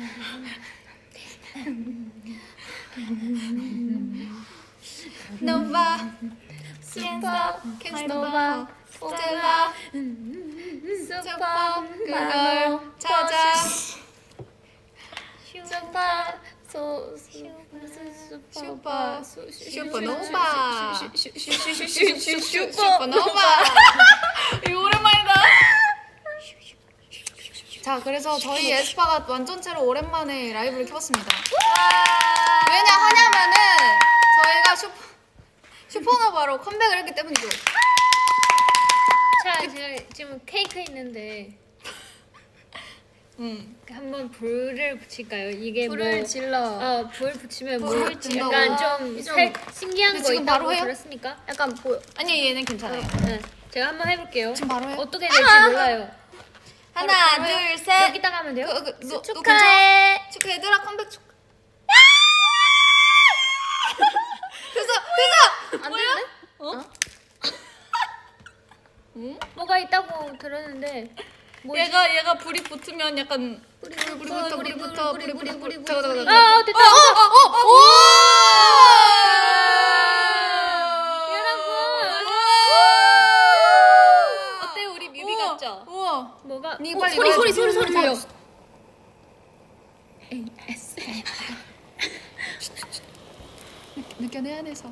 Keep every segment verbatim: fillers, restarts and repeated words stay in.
Nova, Super, Nova, Stella, Super, 그걸 찾아. 슈퍼, 소, 슈퍼, 슈퍼노바, 슈퍼, 슈퍼노바. 이거 오랜만이다. 자, 그래서 저희 에스파가 완전체로 오랜만에 라이브를 켜봤습니다. 왜냐 하냐면은 저희가 슈퍼, 슈퍼노바로 컴백을 했기 때문이죠. 자, 제가 지금 케이크 있는데 응. 한번 불을 붙일까요? 이게 불을 뭐, 질러. 어, 불 붙이면 뭐 불을 붙인다고? 약간 좀, 좀 색, 신기한 거 지금 있다고 바로 해요? 들었습니까? 약간 보여. 아니 얘는 괜찮아요. 네, 제가 한번 해볼게요. 지금 바로 해요? 어떻게 될지 몰라요. 하나, 바로 둘, 셋. 여기다가 하면 돼요? 그, 그, 너, 너 축하해. 괜찮아? 축하 얘들아 컴백 축하. 됐어, 됐어. 안 되는데? 어? 응? 뭐가 있다고 들었는데 뭐지? 얘가 얘가 불이 붙으면 약간 불이 불이 붙어 불이 붙어 불이 불이 불이 붙어. 잠깐 잠깐. 아, 됐다. 어어어 오! 여러분. 어때요? 우리 뮤비 우와, 같죠? 우와. 뭐가? 니 어, 빨리 소리, 넣어야 소리, 돼. 소리, 소리 들려. 느껴내야 돼서.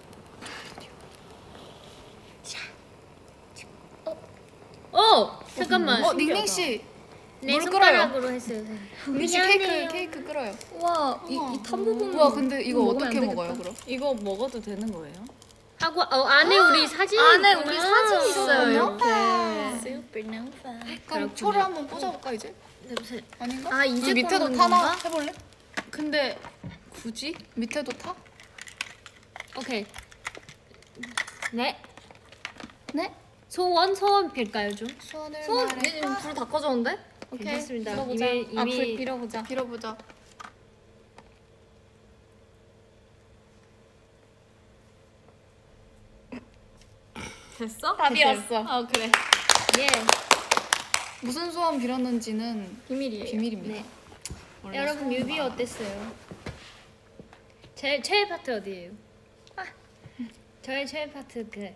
어, 잠깐만. 어 닝닝 씨. 내 물 끓어요. 손가락으로 했어요. 닝닝 씨 케이크 케이크 끓어요. 우와, 이, 이 탑부분. 우와 근데 이거 먹으면 어떻게 안 먹어요 되겠다. 그럼? 이거 먹어도 되는 거예요? 하고 어, 안에 우리 사진 안에 있구나. 우리 사진 있어요, 이렇게. 슈퍼노바. 그럼 초를 한번 꽂아볼까 이제? 냄새. 아닌가? 아, 이제 밑에도 꽂는 타나? 건가? 해볼래? 근데 굳이? 밑에도 타? 오케이. 네. 네? 소원 소원 빌까요 좀? 손을 손, 말해. 얘 지금 불다 꺼졌는데? 오케이. 괜찮습니다. 빌어보자. 이미- 아, 이미- 불 빌어보자. 빌어보자. 됐어? 다 빌었어. 아 그래. 예. 무슨 소원 빌었는지는 비밀이에요. 비밀입니다. 네. 원래 여러분 소원 뮤비 많아. 어땠어요? 제 최애 파트 어디예요? 저의 최애 파트 그.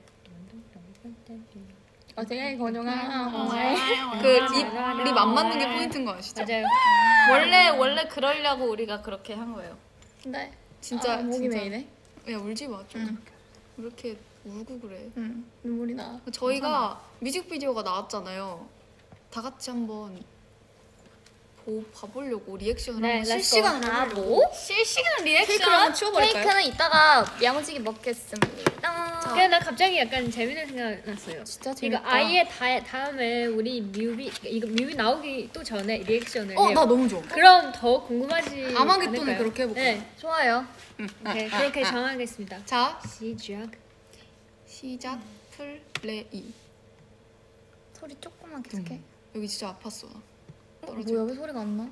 어제 건영아. 그입립 안 맞는 게 포인트인 거 아시죠? 맞아요. 원래 원래 그러려고 우리가 그렇게 한 거예요. 네. 진짜 아, 목이 진짜. 메이네. 야 울지 마 좀. 응. 왜 이렇게 울고 그래? 응. 눈물이 나. 저희가 뮤직비디오가 나왔잖아요. 다 같이 한번 보, 봐보려고 리액션을 네, 한번 let's 실시간으로 아, 해보려고. 뭐? 실시간 케이크를 리액션. 한번 치워버릴까요? 케이크는 이따가 야무지게 먹겠습니다. 그래 나 갑자기 약간 재밌는 생각 났어요. 진짜 이거 재밌다. 아예 다, 다음에 우리 뮤비 이거 뮤비 나오기 또 전에 리액션을 어, 해요. 나 너무 좋아. 그럼 더 궁금하지 아마겟돈을 않을까요? 그렇게 해볼까? 네, 좋아요. 오케이 그렇게 정하겠습니다. 자, 시작. 시작. 플레이. 소리 조금만 계속해. 여기 진짜 아팠어. 나. 어, 떨어져. 뭐야 왜 소리가 안 나?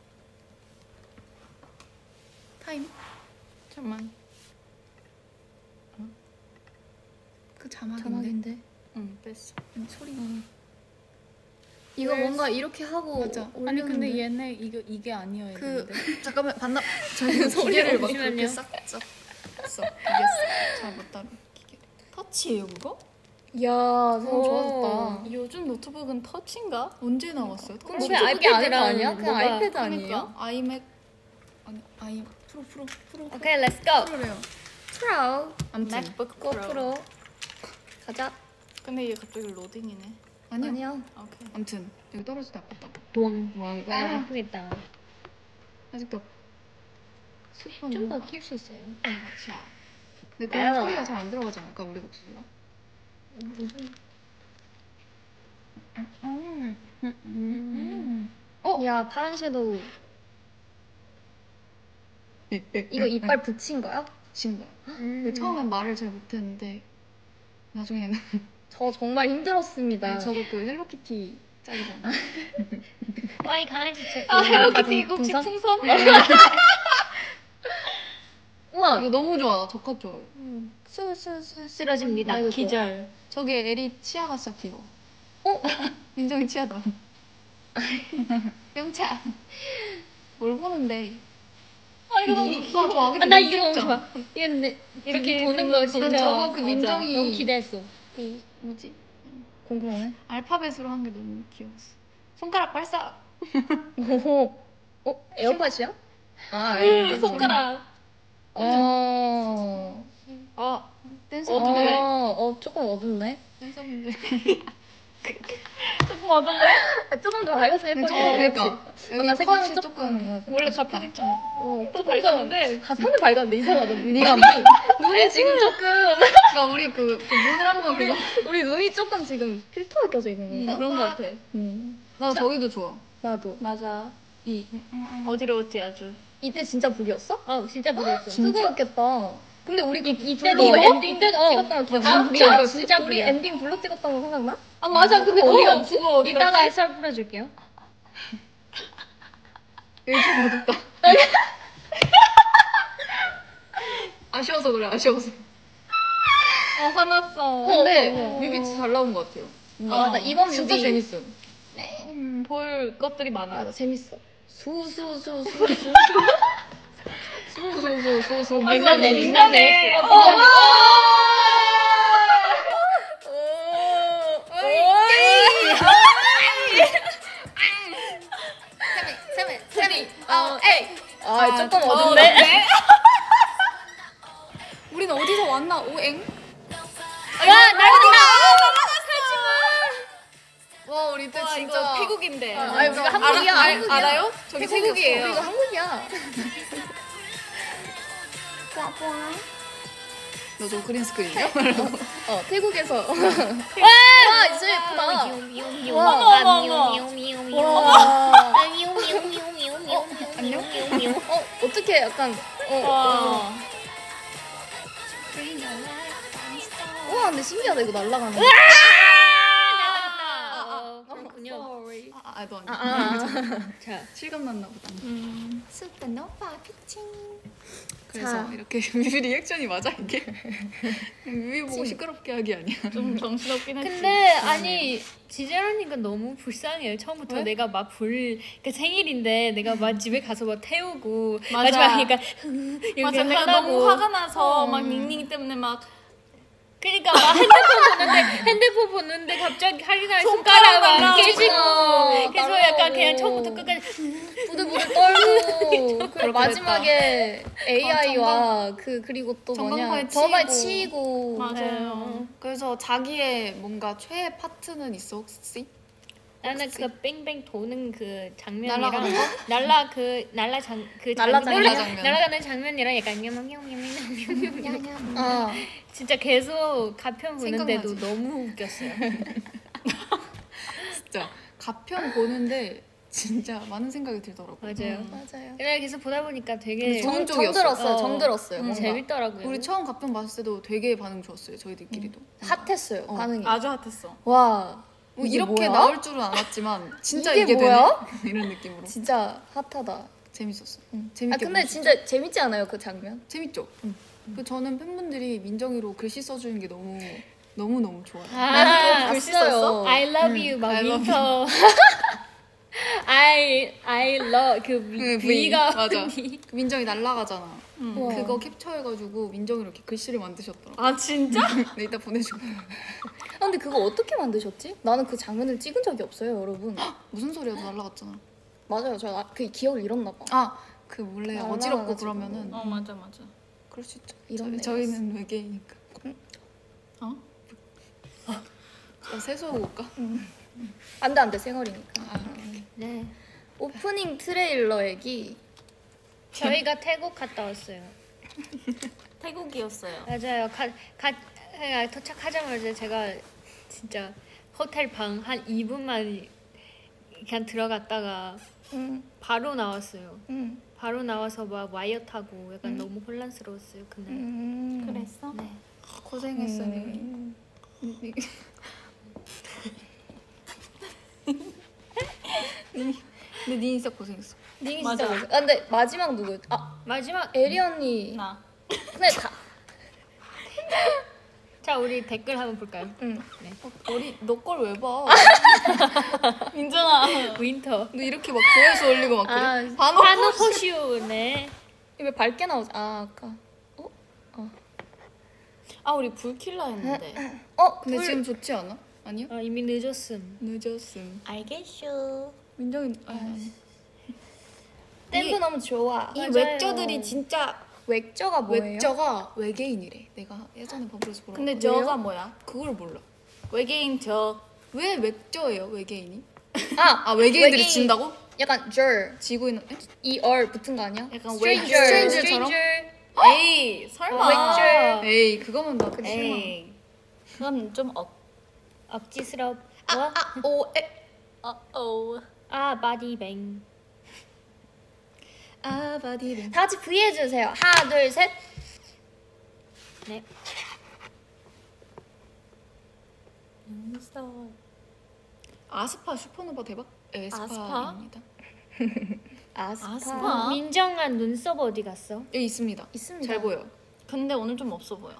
타임. 잠만. 어? 그 자막인데. 자막인데. 응, 뺐어. 아니, 소리가. 이거 뭔가 이렇게 하고 맞아. 아니 근데 올렸는데. 얘네 이거 이게 아니어야 그 되는데. 잠깐만 반납. 저희 소리를 막 잠시만요. 그렇게 싹 쫙. 됐어. 이겼어. 잘못 따라. 기계. 터치예요 그거? 이야 너무 오. 좋아졌다. 요즘 노트북은 터치인가? 언제 나왔어요? 그럼 그게 노트북이 아닌 거 아이패드랑 아니야? 그냥 뭐가- 아이패드 아니에요? 그러니까 아이맥 아니 아이 프로 프로 프로 오케이 렛츠 고. 프로래요. 프로. 아무튼 맥북 고 프로. 프로. 가자. 근데 얘 갑자기 로딩이네. 아니요. 아니요. 오케이. 아무튼 여기 떨어지다 아팠다. 동. 왕. 아, 아프겠다. 아직도 좀 더 킬 수 있어요. 근데 그런 소리가 잘 안 들어가지 않을까 우리 목소리가? 어? 야 파란 섀도우. 이거 이빨 붙인 거야? 진 거야. 근데 처음엔 말을 잘 못했는데 나중에는 저 정말 힘들었습니다. 저도 그 헬로키티 짝이잖아. 와이 강아지 책. 아 헬로키티 분- 이국지 분석? 풍선. 우와. 이거 너무 좋아. 나 저컷 좋아요. 스스스 쓰러집니다. 아이고, 기절. 저기 에리 치아가 진짜 귀여워. 어? 민정이 치아다. 뿅차. 뭘 보는데? 아 이거 너무 좋아. 아, 나 이거 너무 좋아. 이게 근데 이렇게 보는 거 진짜 저거 그 민정이 너무 기대했어. 그 뭐지? 궁금하네. 알파벳으로 한 게 너무 귀여웠어. 손가락 발사. 오호. 어 에어팟이야? 아 알겠어. 손가락. 어. 어 댄서 어, 분들. 어 조금 어둡네. 댄서 분들. 조금 어떤데? 아, 조금 더 밝아서 예뻐. 그러니까 뭔가 여기 색감이 컷이 조금. 원래 가평 있잖아. 어, 또 밝았는데. 아 손이 밝았는데 이상하다. 네가 눈이 지금 조금. 그러니까 우리 그, 그 문을 한번 그거. 우리 눈이 조금 지금 필터가 껴져 있는 건가? 그런 거 같아. 음. 나 저기도 좋아. 나도. 맞아. 이 어지러웠지 아주. 이때 진짜 불이었어? 어 진짜 부러웠어. 수고했겠다. 근데 우리 그 이때 불로 너 엔딩 때 찍었던 거 기억나? 아, 우리 진짜, 그- 진짜 우리 불이야. 엔딩 불로 찍었던 거 생각나? 아 맞아. 근데 어디 어디 갔지? 갔지? 이따가 썰 풀어줄게요. 여기 좀 어둡다. 아쉬워서 그래, 아쉬워서. 아 화났어. 근데 어. 뮤비 진짜 잘 나온 것 같아요. 아, 나 이번 진짜 뮤비- 재밌어. 음, 볼 것들이 많아. 맞아 재밌어. 수수수수수. 소소소소소. 민감해 민감해. 세미, 세미, 어, 에이. 아 조금 어, 어둡네. 네. 우리는 어디서 왔나? 오엥? 야 날아가. 와, 우리 때 와 진짜 이거 태국인데. 아니 우리가 한국이야. 알아, 알, 한국이야. 알아요? 저기 태국이에요. 우리가 한국이야. 너 저 그린 스크린이야? 어 태국에서. 와 진짜 예쁘다. 어머 어머 어머. 와. 안녕? 어 어떻게 약간 어. 와. 우와 근데 신기하다 이거 날라가는. 아, 그렇군요. 아, 아, 너 아니야. 아. 자, 실감 났나 보다. 슈퍼노바 피칭. 그래서 자. 이렇게 뮤비 리액션이 맞아 이게? 뮤비 보고 그치. 시끄럽게 하기 아니야. 좀 정신없긴 했지. 근데 아니 지젤언니가 너무 불쌍해요. 처음부터 왜? 내가 막 불, 그러니까 생일인데 내가 막 집에 가서 막 태우고 맞아. 마지막에 그러니까 이렇게 맞아, 내가 하라고. 너무 화가 나서 어. 막 닝닝이 때문에 막 그러니까 막 핸드폰 보는데 핸드폰 보는데 갑자기 하리나 손가락 막 날라오고. 깨지고 그래서 날라오고. 약간 그냥 처음부터 끝까지 부들부들 떨고 그리고 그렇게 마지막에 에이아이와 그 그리고 또 뭐냐 전광판에 전광판에 치이고. 치이고 맞아요. 그래서 자기의 뭔가 최애 파트는 있어 혹시? 나는 그 뺑뺑 도는 그 날아가는 장면이랑 날라 그 날라 장그 날라 장면 장면. 날아가는 장면이랑 약간 냠냠냠냠냠냠 아 진짜 계속 가편 보는데도 생각나지? 너무 웃겼어요. 진짜 가편 보는데 진짜 많은 생각이 들더라고. 맞아요. 맞아요. 그냥 계속 보다 보니까 되게 근데 좋은 정, 쪽이었어. 정들었어요. 어. 정들었어요. 음, 뭔가. 재밌더라고요. 우리 처음 가편 봤을 때도 되게 반응 좋았어요. 저희들끼리도. 핫했어요. 어. 반응이. 아주 핫했어. 와 뭐 이게 이렇게 뭐야? 나올 줄은 알았지만 진짜 이게 이게, 뭐야? 되네 이런 느낌으로. 진짜 핫하다. 재밌었어. 응. 재밌게 아 근데 봤어. 진짜 재밌지 않아요 그 장면? 재밌죠. 그 저는 팬분들이 민정이로 글씨 써주는 게 너무 너무 너무 좋아요. 아, 글씨 썼어. I love you 막 I love 윈터. I I love 그 그 위- V V가 맞아. 언니. 그 민정이 날라가잖아. 우와. 그거 캡처해가지고 민정이로 이렇게 글씨를 만드셨더라고. 아 진짜? 네, 이따 보내줄게. 아, 근데 그거 어떻게 만드셨지? 나는 그 장면을 찍은 적이 없어요 여러분. 무슨 소리야? 너 날라갔잖아. 맞아요. 저 그 기억을 잃었나 봐. 아, 그 원래 날라가가지고. 어지럽고 그러면은 어 맞아 맞아. 그럴 수 있죠. 이런 저, 저희는 외계이니까. 어? 저 세수하고 올까? 안돼 안돼 생얼이니까. 아, 네. 오프닝 트레일러 얘기. 저희가 태국 갔다 왔어요. 태국이었어요. 맞아요. 가, 가, 아, 도착하자마자 제가 진짜 호텔 방 한 이 분만 그냥 들어갔다가 응, 바로 나왔어요. 응, 바로 나와서 막 와이어 타고 약간 너무 혼란스러웠어요 그날. 응. 그랬어? 네. 고생했어, 음. 니. 근데 니 진짜 고생했어. 닝이 맞아. 진짜. 아, 근데 마지막 누구였? 아 마지막 에리 언니. 나. 근데 다 자 우리 댓글 한번 볼까요? 응. 네. 어, 머리 너 걸 왜 봐? 민정아. 윈터. 너 이렇게 막 조회수 올리고 막 아, 그래? 반호 한우 호슈. 네. 왜 밝게 나오지? 아 아까. 아 우리 불 킬라 했는데. 어 근데 불- 지금 좋지 않아? 아니야? 어, 이미 늦었음. 늦었음. 알겠슈. 민정이 아, 댄도 너무 좋아. 이 맞아요. 외저들이 진짜 외저가 뭐예요? 외저가 외계인이래. 내가 예전에 버블에서 보라. 근데 그래요? 저가 뭐야? 그걸 몰라. 외계인 저. 왜 외저예요 외계인이? 아, 아 외계인들이 외계인. 진다고? 약간 절 지구 있는 에? er 붙은 거 아니야? 약간 stranger, 스트레인저처럼? stranger. 에이 설마. 외줄. 에이 그거만 나 그래. 에이. 그건 좀 억. 억지스러워. 오 에. 어어. 아 바디뱅. 아 바디뱅. 다 같이 V 해주세요. 하나, 둘, 셋. 네. 눈썹. 아스파 슈퍼노바 대박. 에스파입니다. 아스파. 아스파? 민정아 눈썹 어디 갔어? 여기 있습니다. 있습니다. 잘 보여. 근데 오늘 좀 없어 보여.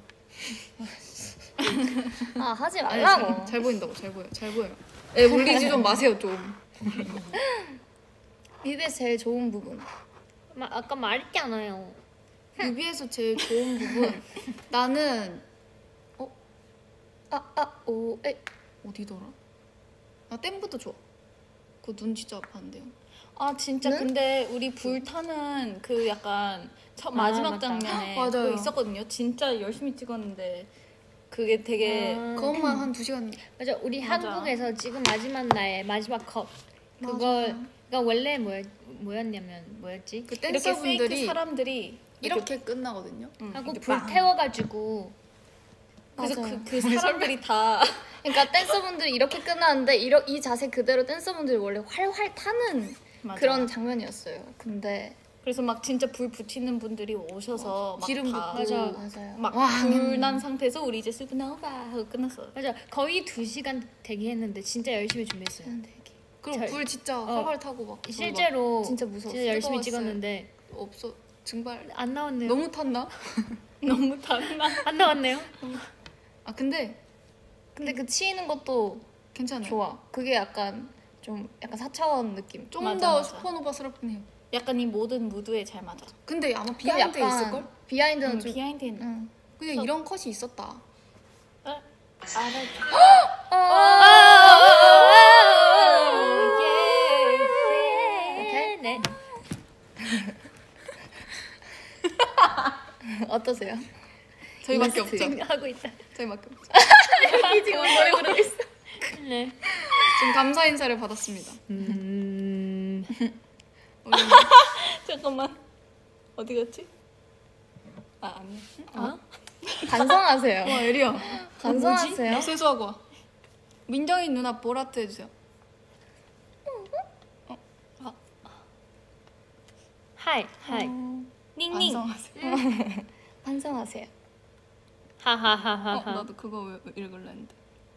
아 하지 아니, 말라고. 잘, 잘 보인다고 잘 보여. 잘 보여요. 애 울리지 좀 마세요 좀. 뮤비에서 제일 좋은 부분. 마, 아까 말했잖아요. 뮤비에서 제일 좋은 부분 나는 아, 아, 오, 에. 어디더라? 나 댐부터 좋아. 그 눈 진짜 아팠는데요. 아 진짜 네? 근데 우리 불 타는 그 약간 첫 아, 마지막 맞다. 장면에 맞아요. 그거 있었거든요. 진짜 열심히 찍었는데 그게 되게 아, 그것만 한 두 시간. 맞아. 우리 맞아. 한국에서 지금 마지막 날 마지막 컷 그걸 그러니까 원래 뭐였 뭐였냐면 뭐였지? 그 이렇게 댄서분들이 페이크 사람들이 이렇게 끝나거든요. 응, 하고 이렇게 불 빵. 태워가지고 그래서 맞아요. 그, 그 사람들이 다 그러니까 댄서분들이 이렇게 끝나는데 이러, 이 자세 그대로 댄서분들이 원래 활활 타는 맞아. 그런 장면이었어요. 근데 그래서 막 진짜 불 붙이는 분들이 오셔서 막 기름 다 붓고. 맞아. 맞아요. 막 와, 불난 상태에서 우리 이제 스프나오바 하고 끝났어. 맞아. 거의 두 시간 대기했는데 진짜 열심히 준비했어요. 그리고 잘- 불 진짜 어. 활활 타고 막. 실제로 진짜 무서웠어요. 진짜 열심히 뜨거웠어요. 찍었는데 막 없어 증발. 안 나왔네요. 너무 탔나? 너무 달라. 안 나왔네요. 아 근데 근데 그 치이는 것도 괜찮아요. 좋아. 그게 약간 좀 약간 사차원 느낌. 좀 맞아, 더 맞아. 슈퍼노바스럽긴 해요. 약간 이 모든 무드에 잘 맞아. 근데 아마 그럼 비하인드에 약간 있을걸? 비하인드는 응, 좀 비하인드는 응. 그냥 이런 컷이 있었다. 오케이. 네. 어떠세요? 저희밖에 리스트. 없죠. 하고 있다. 저희밖에 없죠. 지금 노래 부르고 있어. 네. 지금 감사 인사를 받았습니다. 음. 우리 잠깐만 어디 갔지? 아 아니야. 어? 반성하세요. 와 에리야. 반성하세요. 세수하고 와. 민정이 누나 보라트 해주세요. 하이 하이. 닝닝. 반성하세요. 반성하세요. 어, 하하하하하. 나도 그거 왜 읽을래 했는데.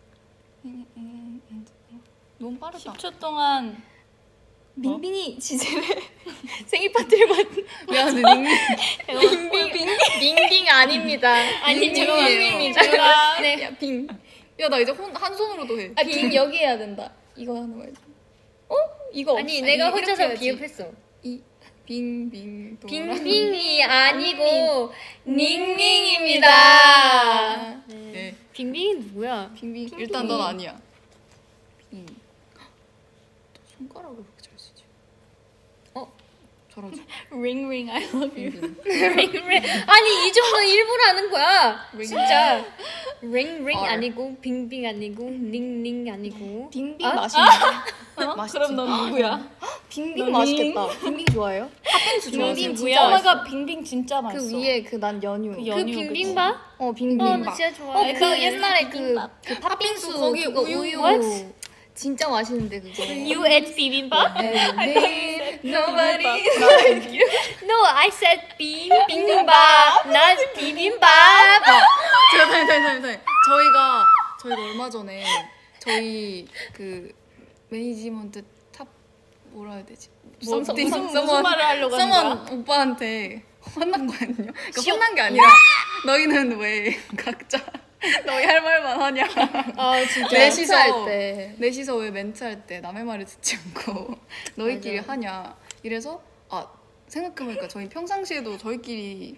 너무 빠르다. 십 초 동안 밍빙이 지젤의 생일 파티를 받. 미안해 닝닝. 빙빙 빙빙 아닙니다. 아니, 닝닝이에요. 제가 네. 야 빙. 야 나 이제 혼, 한 손으로도 해. 아 빙 여기 해야 된다. 이거 하는 거지. 어? 이거 아니 없- 내가 이렇게 혼자서 해야지. 비읍했어. 이 빙빙 돌아. 빙빙이 아니고 닝닝입니다. 네. 네. 빙빙이 누구야? 빙빙. 일단 넌 아니야. 빙. 너 손가락을 그렇게 잘 쓰지? 어? 잘하지. 링링 I love you. 빙빙. 아니 이 정도 일부러 하는 거야. 링. 진짜 링링 R. 아니고 빙빙 아니고 닝닝 아니고. 빙빙 아? 맛있는데. 어? 맛있지? 그럼 넌 누구야? 빙빙 너 맛있겠다. 빙빙 좋아해요? 팥빙수 좋아해요. 빙빙 진짜 진짜 맛있어. 엄마가 빙빙 진짜 맛있어. 그 위에 그 난 연유. 그 그 연유, 빙빙밥? 어 어, 빙빙밥. 나 진짜 어, 좋아해. 그 옛날에 그, 비빔밥. 그 팥빙수 거기 그거 우유. 우유. What? 진짜 맛있는데 그거. You ate 비빔밥? Nobody 비빔밥. like you. No, I said 빔 비빔밥. not 비빔밥. 제가 다니 다니 다니 다니. 저희가 저희가 얼마 전에 저희 그 매니지먼트 탑 뭐라 해야 되지? 뭐, 썸띵, 무슨, 무슨 썸원, 말을 하려고 하는 거야? 썸원 오빠한테 혼난 거거든요. 그러니까 혼난 게 아니라 너희는 왜 각자 너희 할 말만 하냐? 아 진짜. 넷이서 할 때. 넷이서 왜 멘트 할 때 남의 말을 듣지 않고 너희끼리 맞아. 하냐? 이래서 아 생각해보니까 저희 평상시에도 저희끼리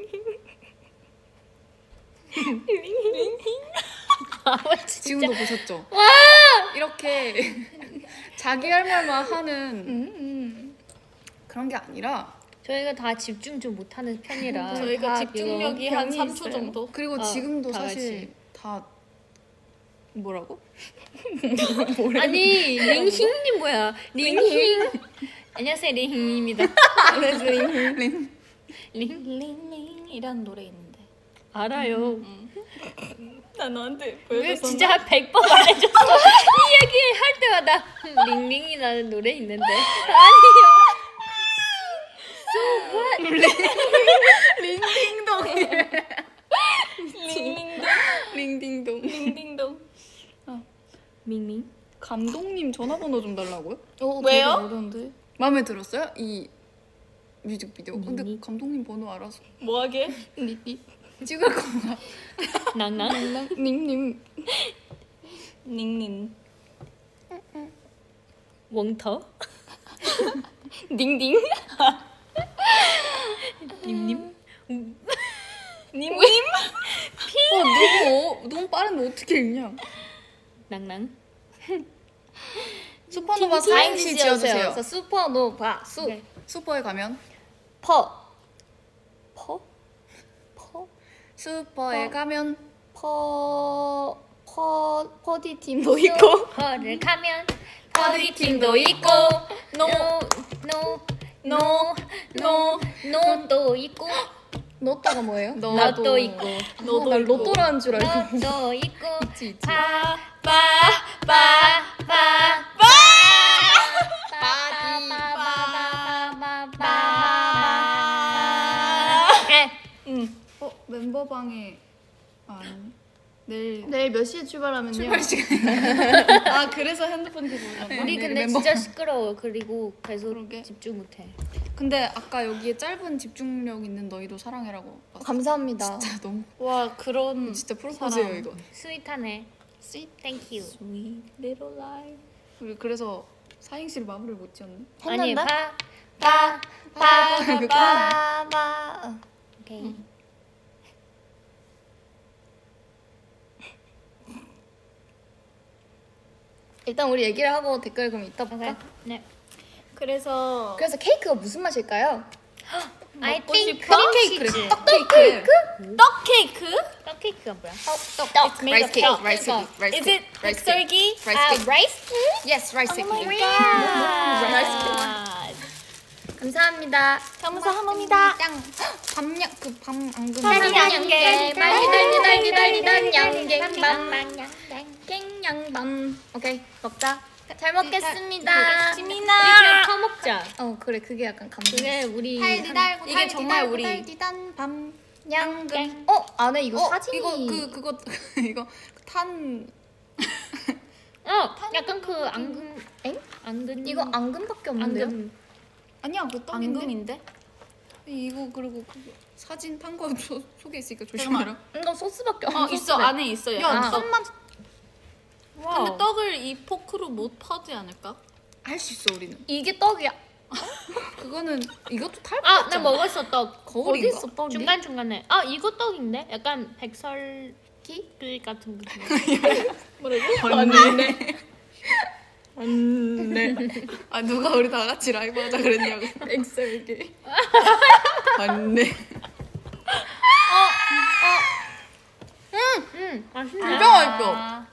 아 진짜. 지금도 보셨죠? 이렇게 자기 할 말만 하는 그런 게 아니라 저희가 다 집중 좀 못하는 편이라. 저희가 다 집중력이 이거 한 병이 삼 초 있어요. 정도. 그리고 어, 지금도 다 사실 다 뭐라고? 아니 링힝님 뭐야? 링힝. 안녕하세요 링힝입니다. 린 링 링링이라는 노래 있는데. 알아요. 나 너한테 왜 보여줬었나? 진짜 한 백 번 말해줬어. 이 얘기 할 때마다 링링이라는 노래 있는데. 아니요. 링딩동 링딩동 링딩동. 밍밍. 감독님 전화번호 좀 달라고요? 어, 왜요? 저도 모르는데. 마음에 들었어요? 이 뮤직비디오. 근데 니? 감독님 번호 알아서 뭐하게? 니띠. 찍을 거야. 낭낭. 닝님. 닝닝. 웡터. 닝닝. 님님. 님님. 어, 너무 너무 빠른데 어떻게 읽냐? 낭낭. 슈퍼노바 사행시 지어주세요. 그래서 슈퍼노바 수. 네. 슈퍼에 가면 퍼. 퍼? 퍼? 슈퍼에 어. 가면 퍼. 퍼. 퍼디 팀도 있고. 퍼를 가면 퍼디 팀도 있고. 노. 노. 노. 노. 노도 있고. 노또가 뭐예요? 너도 있고. 너도 날 로또라는 줄 알고. 너도 있고. 있지 있지. 바. 바. 바. 바. 바. 어 멤버방에 아, 아니 내일 내일 몇 시에 출발하면요? 출발 시간. 아 그래서 핸드폰 들고 오셨나? 우리 네, 근데 멤버. 진짜 시끄러워. 그리고 계속 그러게. 집중 못해. 근데 아까 여기에 짧은 집중력 있는 너희도 사랑해라고 봤어. 감사합니다. 진짜 너무 와 그런 진짜 프로포즈예요 사랑. 이거. 스윗하네. 스윗 땡큐. Sweet little life. 우리 그래서 사행시를 마무리를 못 지었네. 아니 했는데? 바. 바. 바. 바. 바. 오케이. 일단 우리 얘기를 하고 댓글 그럼 이따 볼까? 오케이. 네. 그래서 그래서 케이크가 무슨 맛일까요? I 먹고 think 싶어? 크림치즈. 떡 케이크? 떡 케이크? 떡 케이크가 뭐야? 떡. It's made 라이스 of 케이크, 떡. 라이스 케이크, 라이스 Is it 케이크, 라이스 케이크, 백설기? 라이스 아, 케이크. 라이스? Yes, 라이스 Oh my 케이크. god. 감사합니다. 감사합니다. 짱. 밤양 그밤 앙금. 양갱 말리달리달리달리단 양갱밤 갱양밤. 오케이 먹자. 잘 먹겠습니다. 우리 그냥 퍼먹자. 어 그래 그게 약간 감동. 그게 우리 달디달고 이게 정말 우리- 달디단 밤 양갱. 양갱. 어 안에 이거 어, 사진이. 이거 그 그거 이거 탄 어 약간 그 앙금 엥? 앙금 이거 앙금밖에 없는데요? 앙금 아니야 그 떡인데. 앙금인데? 이거 그리고 그 사진 탄 거 속에 있으니까 조심해라. 이거 소스밖에 어 없어. 있어 안에 있어요. 야 아. 떡만 근데 떡을 이 포크로 못 파지 않을까? 할 수 있어 우리는. 이게 떡이야. 그거는 이것도 탈 것 아, 나 같잖아. 먹었어 떡. 거울인가? 어디 있어 떡이? 중간 중간에. 아, 이거 떡인데? 약간 백설기 같은 거. 맞네. 맞네. 아 누가 우리 다 같이 라이브 하자 그랬냐고. 엑셀게. 맞네. 응, 맛있네. 진짜 맛있어.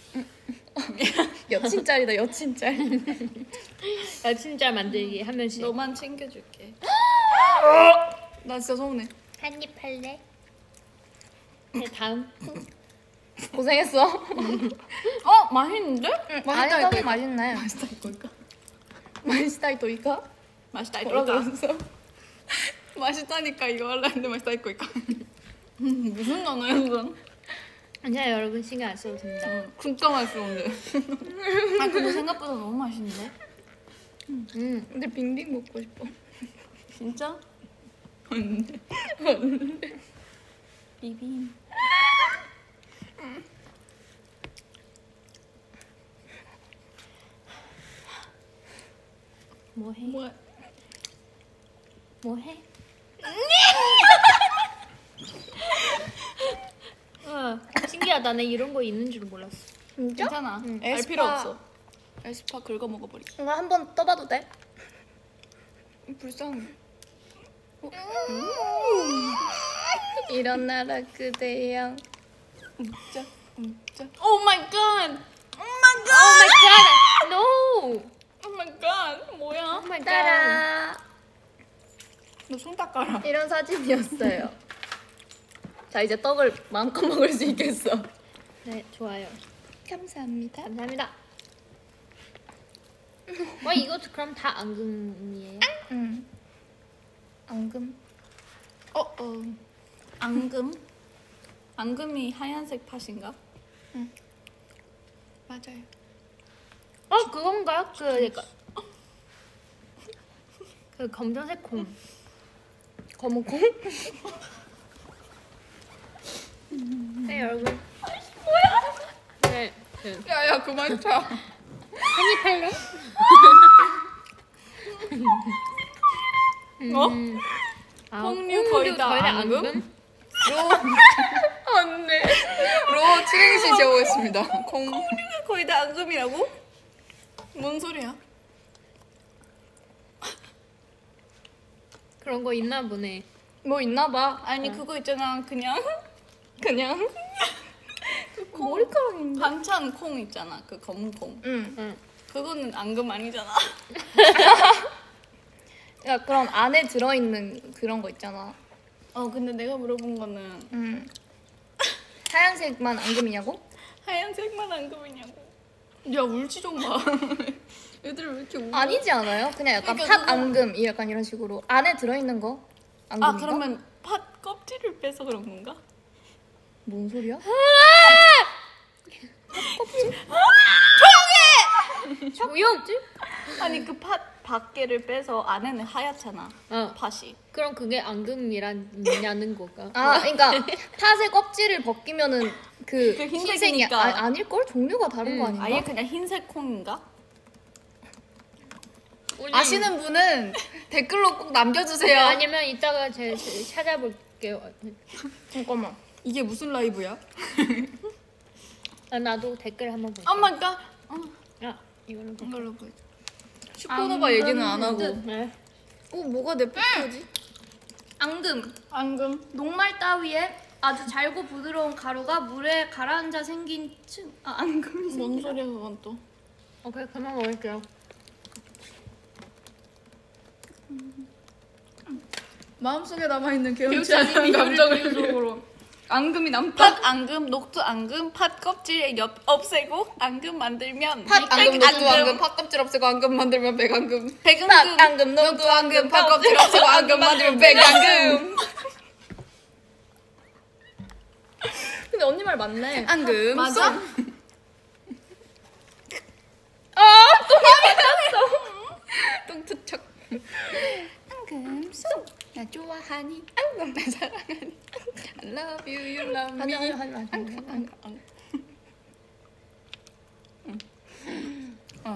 여친짤이다 여친짤. 야, 진짜 만들기 한 명씩. 너만 챙겨줄게. 나 진짜 서운해. 한입 할래? 네, 다음. 고생했어. 어 맛있는데? 맛있다 아니 이거 떡이 이거. 맛있네. 맛있다 이거니까. 맛있다 이거니까. 맛있다 뭐라 이거니까. 그랬어? 맛있다니까 이거 할라 했는데 맛있다 이거니까. 무슨 단어였어? 괜찮아, 여러분 신경 안 써도 됩니다. 진짜 맛있어 근데. 아 근데 생각보다 너무 맛있는데? 음. 근데 빙빙 먹고 싶어. 진짜? 맞네. 비빔. 뭐해? 뭐야? 뭐해? 어, 신기하다. 나 이런 거 있는 줄 몰랐어. 진짜? 괜찮아. 응. 알 에스파. 필요 없어. 에스파 긁어 먹어버리지. 이거 한 번 떠봐도 돼? 불쌍해. 일어나라 그대여. 진짜, 진짜. 오 마이 갓. 오 마이 갓. Oh my god! No! 오 마이 갓. 뭐야? Oh my god! 따라. 너 손 닦아라. 이런 사진이었어요. 자 이제 떡을 마음껏 먹을 수 있겠어. 네, 좋아요. 감사합니다. 감사합니다. 와, 이것도 그럼 다 앙금이에요? 응. 앙금. 어, 어. 앙금? 앙금이 하얀색 팥인가? 응. 맞아요. 어, 그건가요? 그, 그러니까. 그 검정색 콩. 검은 콩? 네, 여러분. 뭐야? 네, 네. 야야 그만 차. 한입 할래? 어? 음. 아, 콩류 거의 다 앙금? 안돼. 로 칠행시 지어보겠습니다. 콩. 콩류가 거의 다 앙금이라고? 뭔 소리야? 그런 거 있나 보네. 뭐 있나봐. 아니 그거 있잖아 그냥 그냥 그 콩, 머리카락인데. 반찬 콩 있잖아 그 검은 콩. 응. 응. 그거는 앙금 아니잖아. 야 그럼 안에 들어있는 그런 거 있잖아. 어 근데 내가 물어본 거는 응. 하얀색만 앙금이냐고? 하얀색만 앙금이냐고. 야 울지 좀 마. 애들 왜 이렇게 울어? 아니지 않아요? 그냥 약간 그러니까 팥 그거- 앙금 이 약간 이런 식으로 안에 들어있는 거 앙금인가? 아 그러면 팥 껍질을 빼서 그런 건가? 뭔 소리야? 조용! 아니 그 팥 밖에를 빼서 안에는 하얗잖아. 어. 팥이. 그럼 그게 앙금이라는 거가? 아 그러니까 팥의 껍질을 벗기면은 그 그 흰색이 흰색이니까. 아, 아닐걸? 종류가 다른 거 음, 아닌가? 아예 그냥 흰색 콩인가? 우리- 아시는 분은 댓글로 꼭 남겨주세요. 아니면 이따가 제가 찾아볼게요. 잠깐만. 이게 무슨 라이브야? 아, 나도 댓글 한번 볼게. 오 마이 갓. 어, 아, 이걸로 볼게. 이걸로 보여줘. 슈퍼노바 얘기는 안 하고. 네. 어 뭐가 내 포토지? 앙금. 앙금. 녹말 따위에 아주 잘고 부드러운 가루가 물에 가라앉아 생긴 층. 아 앙금이 뭔 소리야 그건 또. 오케이, 그만 먹을게요. 마음속에 남아있는 개운치 않은 감정을 감정으로. 앙금이 남. 팥 앙금, 녹두 앙금, 팥 껍질에 옆 없애고 앙금 만들면 팥 앙금, 백 녹두 앙금, 팥 껍질 없애고 앙금 만들면 백앙금. 백앙금, 팥 앙금, 녹두 앙금, 팥 껍질 없애고 앙금 만들면 백앙금. 근데 언니 말 맞네. 앙금. 맞아? 똥투척. 앙금 쏙. 나 좋아하니 앙금 나 사랑하니 I love you you love me. 하지 마, 하지 마, 하지 마. 앙금 앙금 앙금. 응. 어.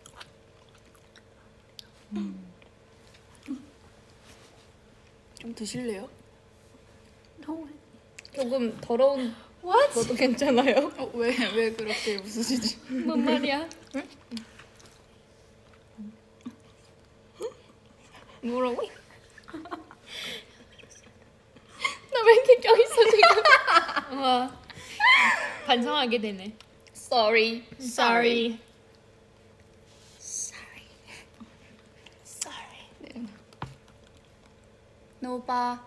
좀 드실래요? 조금 더러운 What? 것도 괜찮아요? 어, 왜, 왜 그렇게 웃으시지? 뭔 말이야? 뭐라고? 나 왜 이렇게 껴있어 지금? 와, 반성하게 되네. Sorry. Sorry. Sorry. Sorry. 네. 노바.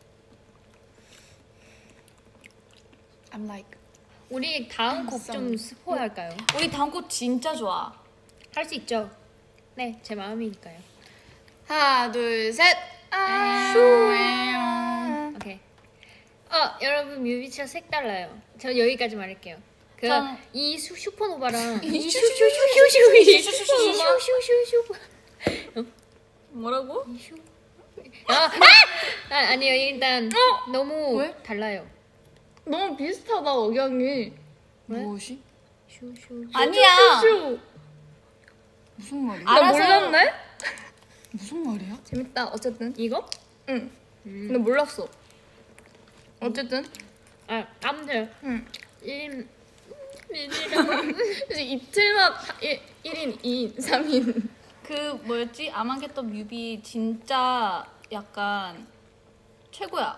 I'm like. 우리 다음 곡 좀 스포할까요? 우리 다음 곡 진짜 좋아. 할 수 있죠? 네, 제 마음이니까요. 하나, 둘, 셋. 아. 오케이. 어, 여러분 뮤비치가 색달라요. 저 여기까지 말할게요. 그 전- 이 슈퍼노바랑 이 슈슈슈슈슈슈. 슈슈슈슈슈슈슈슈슈 뭐라고? 아, 아! 아, 아니요 일단 너무 왜? 달라요. 너무 비슷하다 억양이. 무엇이? 슈슈. 아니야. 슈. 무슨 말이야? 나 알아서- 몰랐네? 무슨 말이야? 재밌다. 어쨌든. 이거? 응. 음. 근데 몰랐어. 어쨌든. 아 아무튼 응. 일 이제 이틀마다 일 인, 이 인, 삼 인. 그 뭐였지? 아마겟돈 뮤비 진짜 약간 최고야.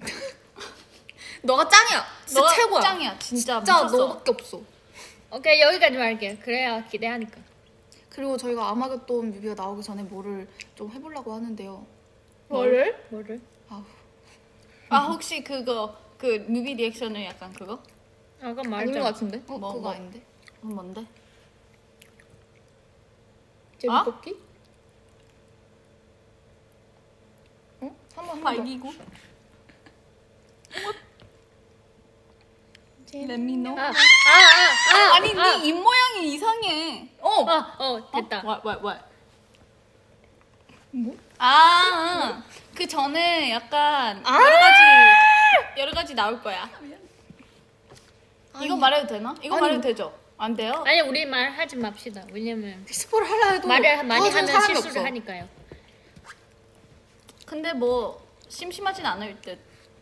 너가 짱이야. 진짜 너가 최고야. 짱이야. 진짜 진짜 미쳤어. 너밖에 없어. 오케이 여기까지 말할게요. 그래야 기대하니까. 그리고 저희가 아마겟돈 뮤비가 나오기 전에 뭐를 좀 해보려고 하는데요. 뭐를? 뭐를? 아 혹시 그거 그 뮤비 리액션을 약간 그거? 아까 아닌 것 말했잖아. 같은데? 어, 뭐, 그거 뭐. 아닌데? 그건 뭔데? 제비뽑기? 어? 한번 해봐. 발기고. Let me know. 아, 아, 아, 아, 아니 아, 네 입 모양이 이상해. 어! 아, 어, 됐다. 와, 와, 와. 뭐? 아, 그 전에 약간 아! 여러 가지 여러 가지 나올 거야. 이거 아니. 말해도 되나? 이거 아니. 말해도 되죠? 안 돼요? 아니 우리 말 하지 맙시다. 왜냐면 스포를 하려 해도 말을 많이 도와주는 하면 사람이 실수를 없어. 하니까요. 근데 뭐 심심하진 않을 듯.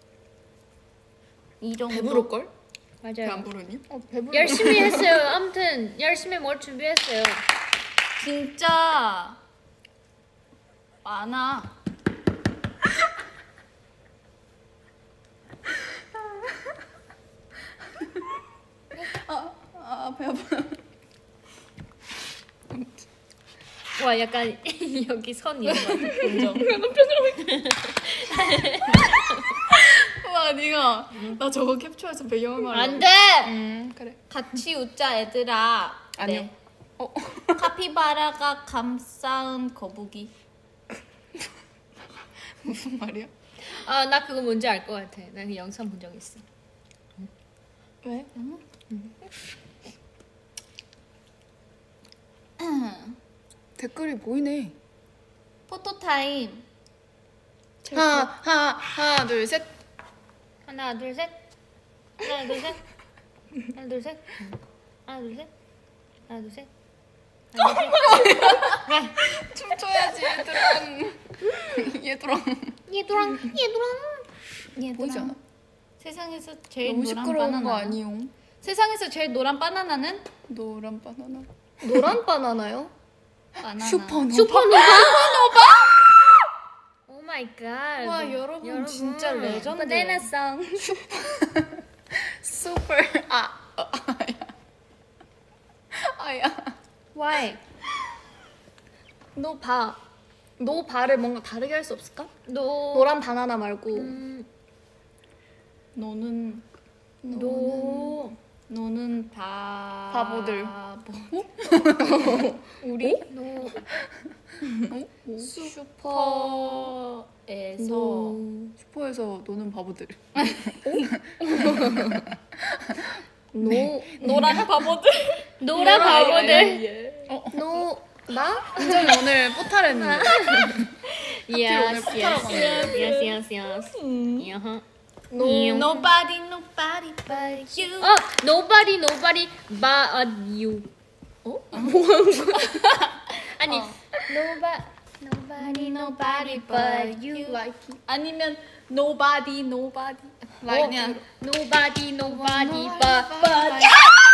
이 정도. 배부를걸? 맞아요. 안 부르니? 어, 배부르 열심히 했어요. 아무튼 열심히 뭘 준비했어요. 진짜 많아. 아, 아, 배 아파. 와 약간 여기 선 있는 거 같아. 인정. 와, 네가 나 저거 캡처해서 배경음악. 안 돼. 음, 그래. 같이 웃자 얘들아. 아니요. 네. 어. 카피바라가 감싸은 거북이. 무슨 말이야? 아 나 그거 뭔지 알 것 같아. 나 그 영상 본 적 있어. 왜? 댓글이 보이네. 포토타임. 하나, 하나, 하나, 둘, 셋. 하나 둘 셋. 하나 둘 셋. 하나 둘 셋. 하나 둘 셋. 하나 둘 셋. 하나 둘 셋. 춤춰야지, 얘들아. 얘들아. 얘들랑 얘들랑. 보이지 않아? 세상에서 제일 너무 노란 시끄러운 바나나. 거 아니요? 세상에서 제일 노란 바나나는 노란 바나나. 노란 바나나요? 바나나. 슈퍼노바. 슈퍼노바. 오 마이 갓. 와, 여러분, 진짜 레전드. 바나나송. 슈퍼. 아, 아, 아야. 아야. Why? 너 봐. 너 바를 뭔가 다르게 할 수 없을까? 너 노란 바나나 말고 음, 너는 너 너는 바 바보들. 바보. 우리 너 슈퍼에서 슈퍼에서 노는 바보들. 노 노란 바보들. 노란 바보들. 노 나? 완전히 오늘 포탈했는데. Yes, 오늘 yes, 포탈하고 yes, yes, yes. 야하. 노 Nobody, nobody but you. 어, nobody, nobody but you. 어? 아니, nobody, nobody, nobody but you. like 아니면 nobody, nobody. like 그냥 Nobody, nobody but but.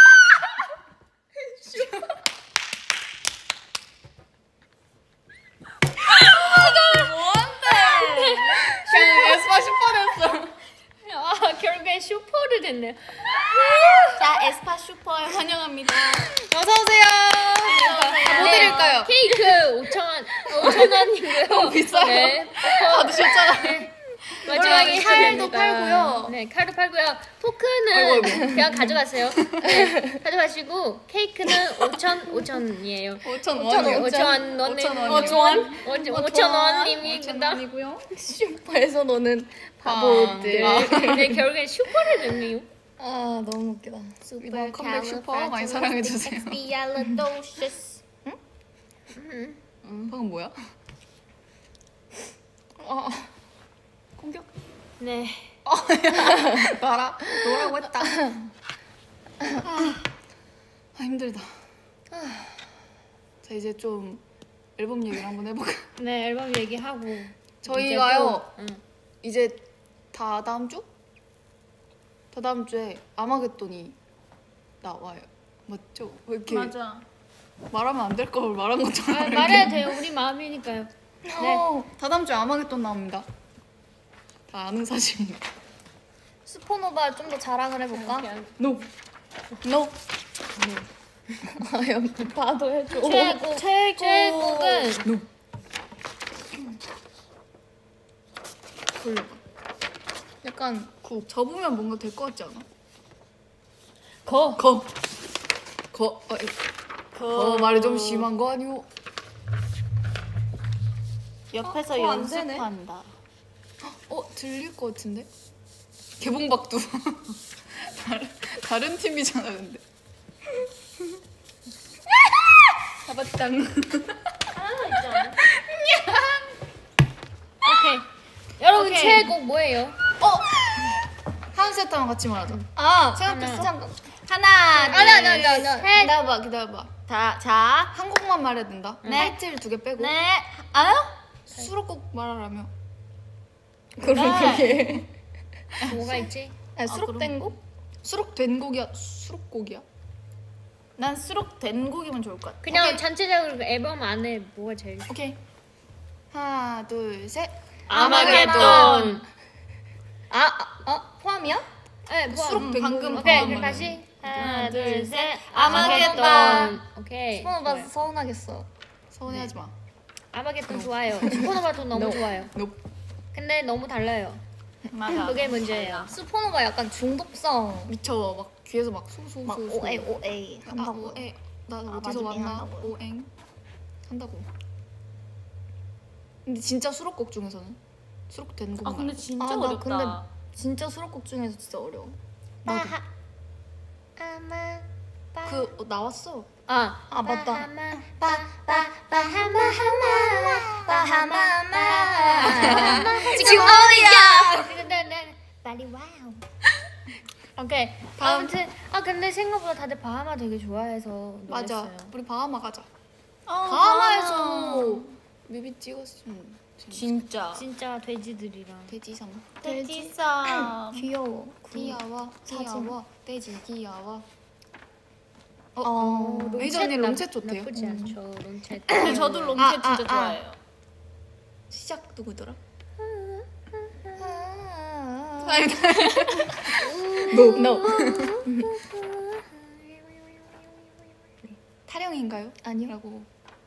그냥 에스파 슈퍼 됐어. 아, 결국엔 슈퍼를 됐네. 자, 에스파 슈퍼에 환영합니다. 어서 오세요. 뭐 드릴까요? 케이크 오천 원, 오천 원이고요. 비싸요. 네. 받으셨잖아. 네. 마지막에 칼도 해드립니다. 팔고요. 네, 칼도 팔고요. 포크는 그냥 가져가세요. 네, 가져가시고 케이크는 오천 오천이에요. 오천 오천 원이요. 오천 원, 오천 원이요. 오천 원? 오천 오천 오천 원. 원입니다. 원이고요. 슈퍼에서 노는 바보들. 아. 네, 결국엔 슈퍼를 냈네요. 아 너무 웃기다. 이번 컴백 슈퍼 많이 사랑해 주세요. Expialidocious. 방금 뭐야? 아, 공격. 네. 봐라 너라고 했다. 아, 아 힘들다. 자 이제 좀 앨범 얘기를 한번 해볼까. 네 앨범 얘기하고 저희가요 이제, 또, 응. 이제 다 다음 주? 다 다음 주에 아마겟돈이 나와요. 맞죠? 왜 이렇게 맞아. 말하면 안 될 걸 말한 것처럼. 아, 말해야 돼요. 우리 마음이니까요. 네. 어, 다 다음 주에 아마겟돈 나옵니다. 다 아는 사실입니다. 슈퍼노바 좀 더 자랑을 해볼까? 노. 노. 아 여기 봐도 해줘. 최고 최고곡은 노. 돌려봐. 약간 구 접으면 뭔가 될 것 같지 않아? 거. 거. 거. 어, 이- 거 말이 좀 심한 거 아니오? 옆에서 어, 안 되네. 연습한다. 어 들릴 것 같은데? 개봉박두. 다른, 다른 팀이잖아 근데. 잡았당. 오케이. 여러분 오케이. 최애곡 뭐예요? 한 세트 하면 같이 말하자. 아 생각했어. 잠깐. 하나, 아니 아니 아니 아니. 셋. 기다려봐 기다려봐. 자, 자. 한 곡만 말해야 된다. 네. 타이틀 두 개 빼고. 네. 아요? 수록곡 말하라며. 그러게. 뭐가 있지? 아, 수록된 곡? 수록된 곡이야? 수록곡이야? 난 수록된 곡이면 좋을 것 같아. 그냥 오케이. 전체적으로 앨범 안에 뭐가 제일 오케이. 하나 둘 셋. 아마겟돈. 아, 아, 아 포함이야? 네, 뭐 수록된 방금 곡. 오케이 방금 그럼 말해. 다시 하나, 둘, 셋. 아마겟돈. 아마겟돈. 오케이. 슈퍼노바 좋아요. 서운하겠어. 서운해하지 마. 아마겟돈 좋아요. 슈퍼노바도 너무 No. 좋아요. 노. 근데 너무 달라요. 맞아. 그게 문제예요. 슈퍼노바 약간 중독성. 미쳐 막 귀에서 막 소소소. 막 오에 오에 한다고. 아, 오에. 나 아, 어디서 맞아, 왔나? 한다고. 오엥. 한다고. 근데 진짜 수록곡 중에서는 수록된 곡. 아, 근데 진짜 아, 나 어렵다. 근데 진짜 수록곡 중에서 진짜 어려워. 나도. 아마 그 어, 나왔어. 아 아 맞다. 바하마 바하마마. 지금 어디야? 빨리 와요. 오케이. 다음. 아무튼 아 근데 생각보다 다들 바하마 되게 좋아해서 맞아. 놀랐어요. 우리 바하마 가자. 어, 바하마에서 뮤비 찍었으면 진짜. 진짜 돼지들이랑 돼지상. 돼지상. 귀여워. 귀여워. 사진. 귀여워. 돼지 귀여워. 어, 어, 메이저 언니 나- 롱챗 좋대요. 나쁘지 않죠. 롱챗. 근데 저도 롱캣 아, 진짜 아, 아. 좋아해요. 시작 누구더라? 아, 노. 노. 타령인가요? 아니라고.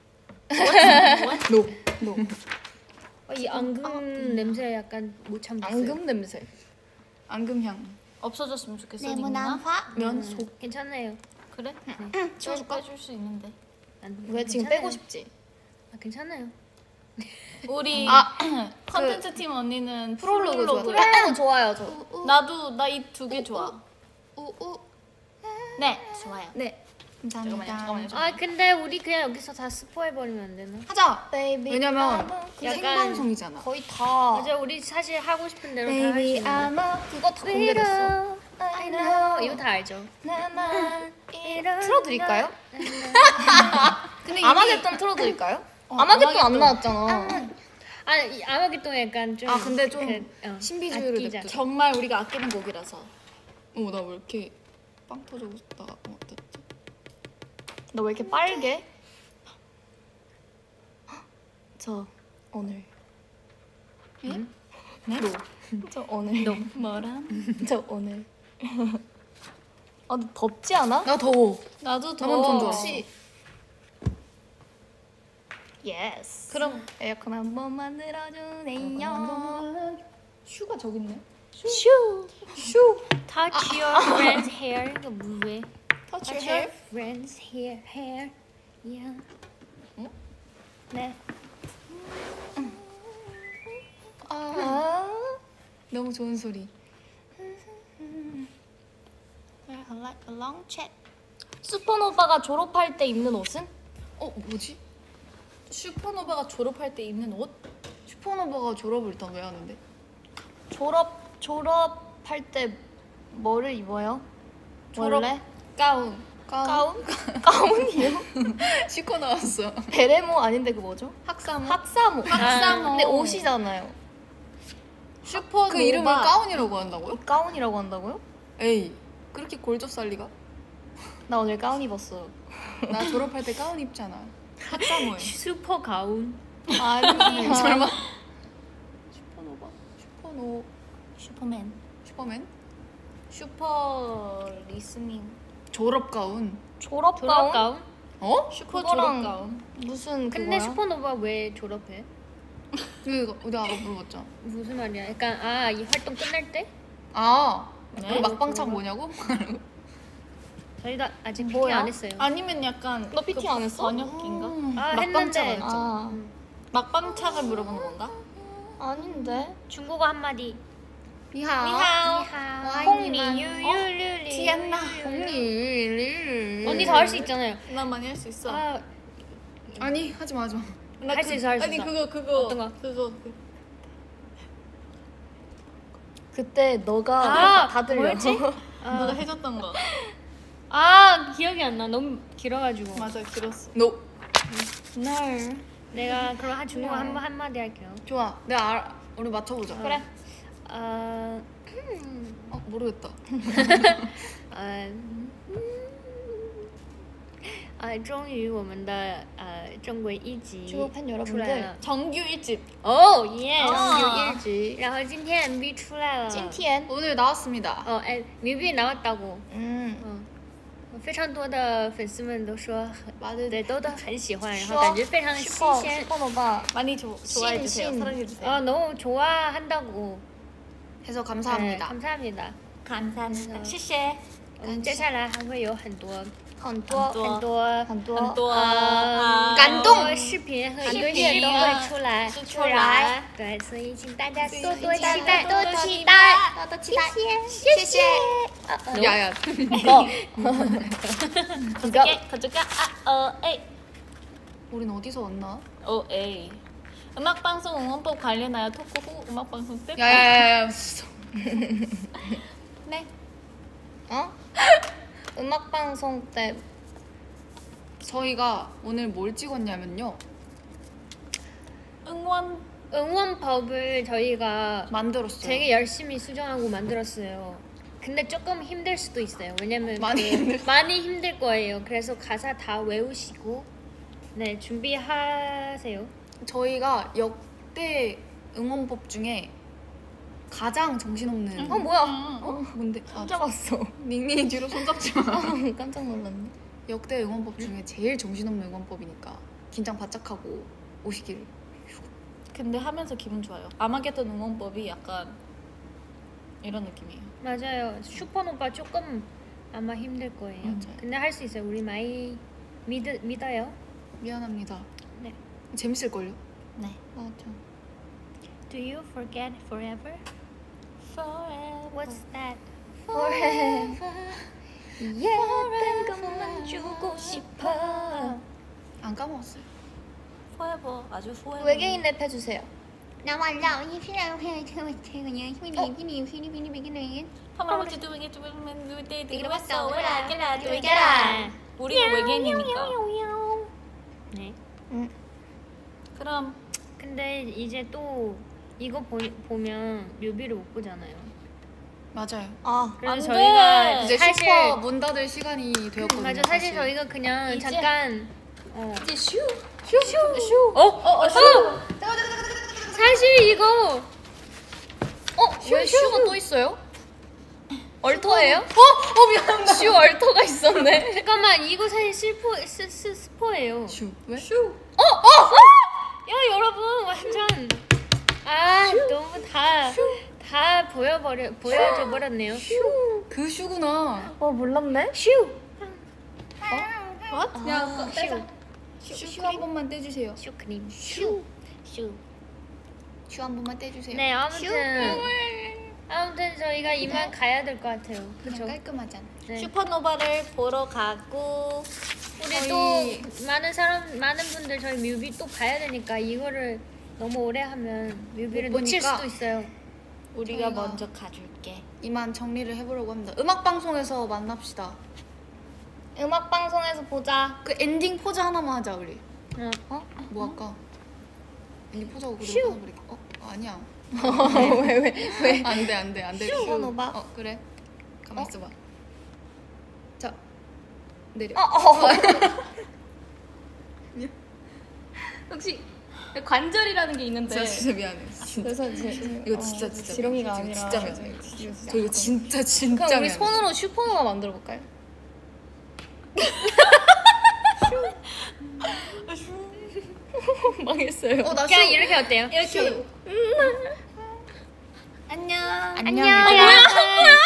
노. 노. 어, 이 앙금 냄새 약간 못 참겠어요. 앙금 냄새. 앙금향. 없어졌으면 좋겠어. 니무나. 면속. 괜찮아요. 그래? 치워줄까? 빼줄 수 있는데. 안- 왜 지금 괜찮아요. 빼고 싶지? 아, 괜찮아요. 우리 아, 컨텐츠 팀 언니는 프롤로그 좋아. 프롤로그 좋아요 저. 나도 나 이 두 개 좋아. 우우. 네, 좋아요. 네. 감사합니다. 잠깐만요, 잠깐만요. 아 근데 우리 그냥 여기서 다 스포해버리면 안 되나? 하자. Baby, 왜냐면 I'm 그 약간 생방송이잖아. 거의 다. 맞아 우리 사실 하고 싶은 대로 다 할 수 Baby 있는데. I'm a 그거 다 공개됐어. I know 이거 다 알죠? 나만 이런 틀어드릴까요? 근데 이미- 아마겟돈 틀어드릴까요? 어, 아마겟돈 안 아마겟돈. 나왔잖아. 아 이 아마겟돈 약간 좀 아, 근데 좀 그, 어, 신비주의를 아끼자. 냅두자. 정말 우리가 아끼는 곡이라서. 어, 나 왜 이렇게 빵 터져있다. 어, 됐지. 너 왜 이렇게 빨개? 저 오늘. 응? 네? 저 오늘. 뭐라? 저 오늘. 아, 근데 덥지 않아? 나 더워. 나도 더. 나만 좀 좋아. 혹시 예스. 그럼 에어컨 한 번만 들어주네요. 슈가 저기 있네. 슈. 슈. Touch your friend's hair 이거 뭐해? Touch Touch your friend's hair hair yeah. 네. 아, 너무 좋은 소리. I like a long chat. 슈퍼노바가 졸업할 때 입는 옷은? 어, 뭐지? 슈퍼노바가 졸업할 때 입는 옷? 슈퍼노바가 졸업을 일단 왜 하는데? 졸업 졸업할 때 뭐를 입어요? 졸업 원래? 가운. 가운? 가운이요? 슈퍼 나왔어. 베레모 아닌데 그 뭐죠? 학사모. 학사모. 학사모. 근데 옷이잖아요. 슈퍼 그 이름을 가운이라고 한다고요? 가운이라고 한다고요? 에이 그렇게 골조살 리가? 나 오늘 가운 입었어. 나 졸업할 때 가운 입잖아. 학사모에. 슈퍼 가운. 아니야. 설마? 슈퍼노바. 슈퍼노. 슈퍼맨. 슈퍼맨? 슈퍼 리스닝. 졸업 가운. 졸업 졸업 가운? 가운? 어? 슈퍼 그거랑 졸업 가운. 무슨 근데 그거야? 슈퍼노바 왜 졸업해? 이거 내가 아까 물어봤잖아. 무슨 말이야? 약간 아 이 활동 끝날 때? 아. 네? 그럼 막방창 뭐냐고? 저희가 아직 피티 뭐야? 안 했어요. 아니면 약간 너 피티 안 했어? 번역기인가? 음. 아 막방창 했는데 안 했죠? 아 막방창을 물어보는 건가? 아닌데. 중국어 한 마디. 니하오. 니하오. 홍리 유유유리. 티엔나. 홍리. 언니 다 할 수 있잖아요. 난 많이 할 수 있어. 아 아니 하지 마 하지 마. 나 할 수 있어, 할 수 아니 있어. 그거 그거 어떤 거? 그거 그- 그때 너가 아, 다 들려. 뭐였지? 너가 해줬던 거. 아 기억이 안 나. 너무 길어가지고. 맞아 길었어. 너. 날. 내가 그럼 한 중국어 한, 한 마디 할게요. 좋아. 내가 알아. 우리 맞춰보자. 그래. 어, 어 모르겠다. 어,啊，终于我们的呃正规一集 중국 팬 出来 여러분들. 了。 정규 일집. 哦耶！ 정규 일集. 然后今天 뮤비 出来了。 今天. 오늘 나왔습니다. 哦，哎，뮤비 나왔다고。 음. 嗯，非常多的粉丝们都说很， 많은 对，都都很喜欢，然后 슈퍼 感觉非常的新 슈퍼 鲜。 슈퍼노바. 많이 조, 좋아해 주세요. 신. 사랑해 주세요. 어 너무 좋아한다고. 해서 네, 감사합니다. 감사합니다. 감사합니다. 음. 谢谢. 我们接下来还会有很多很多很多很多很多很多呃感动很多视频和视音频乐都会出来， 是出来对，所以请大家多多多期待， 多多期期待。 多多期待. 谢谢. 야야. 너. 가져게 가져게 아어 에이 우린 어디서 왔나? 어 에이. 음악 방송 응원법 관련하여 토크 후 음악 방송 때. 야야야야. 네. 어? 음악 방송 때 저희가 오늘 뭘 찍었냐면요. 응원 응원법을 저희가 만들었어요. 되게 열심히 수정하고 만들었어요. 근데 조금 힘들 수도 있어요. 왜냐면 많이 그 힘들- 많이 힘들 거예요. 그래서 가사 다 외우시고 네 준비하세요. 저희가 역대 응원법 중에 가장 정신없는 어 뭐야? 어? 뭔데? 아, 깜짝았어. 닝닝이 뒤로 손잡지 마. 깜짝 놀랐네. 역대 응원법 중에 제일 정신없는 응원법이니까 긴장 바짝 하고 오시길. 근데 하면서 기분 좋아요. 아마겟돈 응원법이 약간 이런 느낌이에요. 맞아요. 슈퍼노바 조금 아마 힘들 거예요. 맞아요. 근데 할 수 있어요. 우리 많이 믿, 믿어요. 미안합니다. 네. 재밌을걸요? 네. 맞아. Do you forget forever? Forever. What's that? Forever. 예쁜 것만 주고 싶어. 안 까먹었어요. Forever. 아주 forever. 외계인 랩 해주세요. How much do we get to women do they do 이거 it so well? I can do it. 외계인. 우리가 외계인이니까. 네. 응. 그럼 근데 이제 또 이거 보, 보면 뮤비를 못 보잖아요. 맞아요. 아, 그래서 안 돼. 저희가 이제 사실 슈퍼 문 닫을 시간이 되었거든요. 맞아 사실 저희가 그냥 이제- 잠깐 어. 이제 슈. 슈. 어? 어? 어? 사실 이거 어? 왜 슈가 또 있어요? 얼터예요? 어? 어 미안합니다. 슈 얼터가 있었네. 잠깐만 이거 사실 스포 스, 스, 스포예요. 슈 왜? 야 여러분 완전 아 너무 다 다 보여버려 보여줘 버렸네요. 그 슈구나. 어 몰랐네. 슈. What? 야, 슈. 슈 한 번만 떼주세요. 슈크림. 슈. 슈. 슈 한 번만 떼주세요. 네 아무튼 아무튼 저희가 이만 가야 될 것 같아요. 그렇죠. 깔끔하잖아. 네. 슈퍼노바를 보러 가고 우리 저희- 또 많은 사람 많은 분들 저희 뮤비 또 봐야 되니까 이거를 너무 오래 하면 뮤비를 못 놓칠 보니까. 수도 있어요. 우리가 저희가- 먼저 가줄게. 이만 정리를 해보려고 합니다. 음악 방송에서 만납시다. 음악 방송에서 보자. 그 엔딩 포즈 하나만 하자 우리. 어? 뭐 할까? 엔딩 포즈하고 그리고 하나 버릴까? 어? 아니야. 왜 왜 왜? 안돼 안돼 안돼. 슈 노바. 어 그래. 가만 있어봐. 자 내려. 혹시 관절이라는 게 있는데. 진짜 진짜 미안해. 진짜. 그래서 제, 이거 진짜 진짜 지렁이가 미안해. 아니라 진짜 미안해. 이거 진짜 저 이거 진짜 진짜 그럼 우리 미안해. 손으로 슈퍼노바 만들어 볼까요? 망했어요. 어나 그냥 이렇게 어때요? 이렇게 안녕. 안녕. 안녕.